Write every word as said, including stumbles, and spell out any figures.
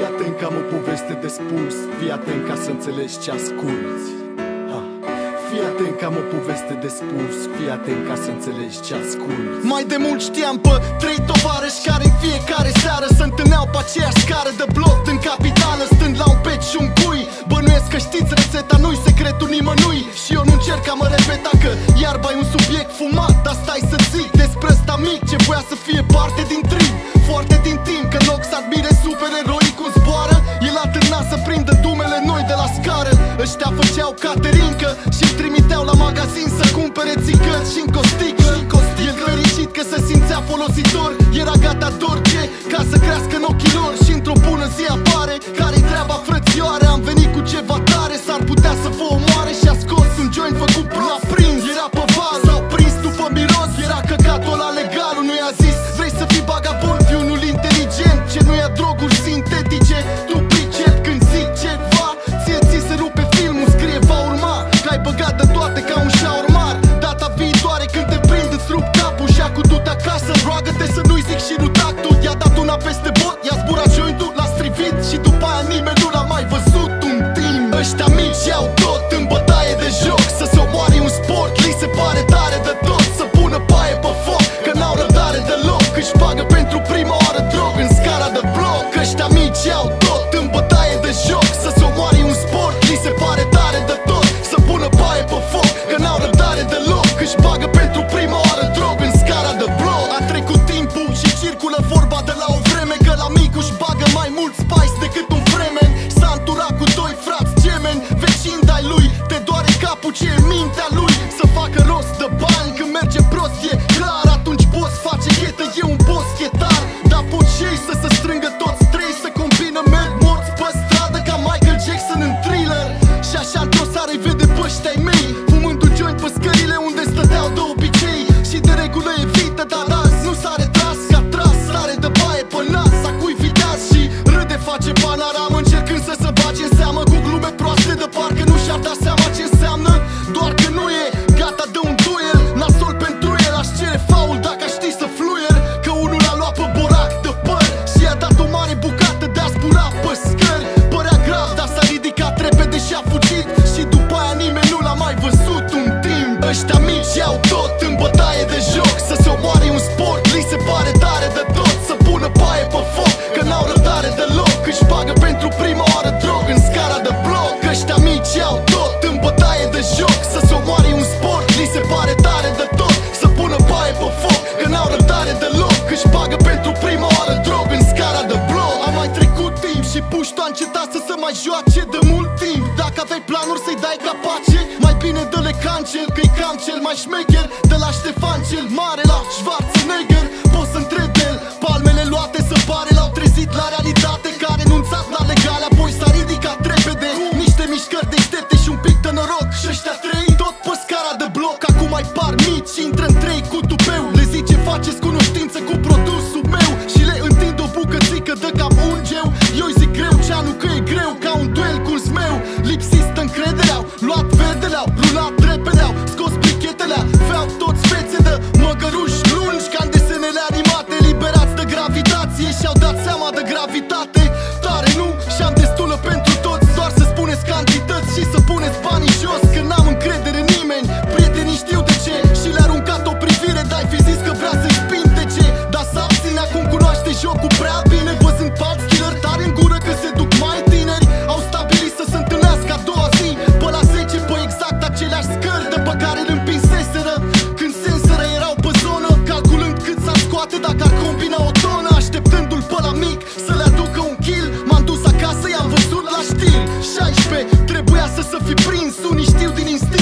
Fii atent că am o poveste de spus, fii atent ca să înțelegi ce asculți. Ha. Fii atent că am o poveste de spus, fii atent ca să înțelegi ce asculți. Mai de mult știam pe trei tovarăși care în fiecare seară se întâlneau pe aceeași scară de bloc în capitală, stând la un pet și un cui. Bănuiesc că știți rețeta, nu-i secretul nimănui. Și eu nu încerc a mă repeta că iarba e un subiect fumat, dar stai să zic despre ăsta mic ce voia să fie parte din trim. Foarte din timp, că în loc să admire supereroi cum zboară, el atârna să prindă dumele noi de la scară. Ăștia făceau caterincă și-mi trimiteau la magazin să cumpere țigări și-n costică. El fericit că se simțea folositor, era gata de orice ca să crească în ochii lor. Și într-o bună zi apare, care-i treaba frățioare? Am venit cu ceva tare, s-ar putea să vă omoare. Și-a scos un joint făcut l-a prins, era pe val, s-au prins după miros. Era căcatul ăla legalul, nu i-a zis vrei să fii bagabond, fii unul inteligent ce nu ia droguri sintetice. Tu pricep când zic ceva, ție ți se rupe filmul, scrie va urma, că ai băgat de toate ca un șaurmar. Data viitoare când te prind îți rup capul și acum du-te acasă, roagă-te să nu-i zic și nu tactul. I-a dat una peste bot, i-a zburat jointul, l-a strivit și după aia nimeni nu l-a mai văzut un timp. Ăștia mici iau tot în bătaie de joc, să se omoare un sport, li se pare tare de tot. Să pună paie pe foc, că n-au răbdare deloc, își bagă pentru prima oară drog în scara de bloc. Ăștia mici iau tot în bătaie de joc, să se omoare un sport, li se pare tare de tot. Să pună paie pe foc, că n-au răbdare deloc, își bagă pentru prima oară drog în scara de bloc. A trecut timpul și circulă vorba de la o vreme că la micu își bagă mai mult spice decât un fremen. S-a înturat cu doi frați gemeni, vecini de-ai lui, te doare capul ce e mintea lui. Să facă rost de bani când merge prost, e clar, atunci boss face ghetă, e un boss chetar. Dar pot și ei să se strângă toți trei, să combină merg morți pe stradă ca Michael Jackson în Thriller. Și așa într-o seară-i vede pe ăștia-i mei, fumând un joint pe scările unde stăteau de obicei. Și de regulă evită, dar azi nu s-a retras, că a tras stare de baie pe nas. Acui viteaz și râde, face panoramă, încercând să se bage în seamă cu glume proaste de parcă nu și-ar da seama ce înseamnă. Doar că nu e gata de un duel, nasol pentru el, aș cere faul dacă aș ști să fluier. Că unul l-a luat pe borac de păr și i-a dat o mare bucată de a zbura pe scări. Părea grav, dar s-a ridicat repede și a fugit, și după aia nimeni nu l-a mai văzut un timp. Ăștia mici iau tot în bătaie de joc, să se omoare un sport, li se pare tare de tot. Să pună paie pe foc, că n-au răbdare deloc, își bagă pentru prima oară drog în scara de bloc. Ăștia mici iau tot în bătaie de joc, să se omoare un sport, li se pare tare de tot. Să pună paie pe foc, că n-au răbdare deloc, își bagă pentru prima oară drog în scara de bloc. A mai trecut timp și puștul a încetat să se mai joace de mult timp. Dacă aveai planuri să-i dai capace, mai bine dă-le cancel, că-i cam cel mai șmecher. De la Ștefan cel Mare la Schwarzenegger, poți să întrebi el, palmele luate să pare, l-au trezit la realitate, că a renunțat la legale, apoi s-a ridicat repede. Niște mișcări deștepte și un pic de noroc, și ăștia trei tot pe scara de bloc. Acum mai par mici, intră în trei cu tupeu, le zice faceți cunoștință cu produsul meu și le întind o bucățică de cam un geu. Eu-i zic greu ceanu că e greu, ca un duel cu meu. Lipsistă încrederea, luat verdele, au rulat repede, au scos brichetele, aveau toți fețe de măgăruși lungi ca în desenele animate, liberați de gravitație și-au dat seama de gravitate. Tare nu? Și-am destulă pentru toți, doar să spuneți cantități și să puneți banii jos, că n-am încredere în nimeni. Prietenii știu de ce și le-a aruncat o privire, dar-ai fi zis că vrea să-i spintece. Dar s-a abține, acum cunoaște jocul prea bine, văzând falți killer tare în gură că se duc mai tineri. Au stabilit să se întâlnească a doua zi, pe la zece, pe exact aceleași scări de pe care îl împinseseră. Când senseră erau pe zonă, calculând cât s-ar scoate dacă ar combina o tonă. Așteptându-l pe la mic să le aducă un kill, m-am dus acasă, i-am văzut la știri. șaisprezece, trebuia să se fi prins, unii știu din instinct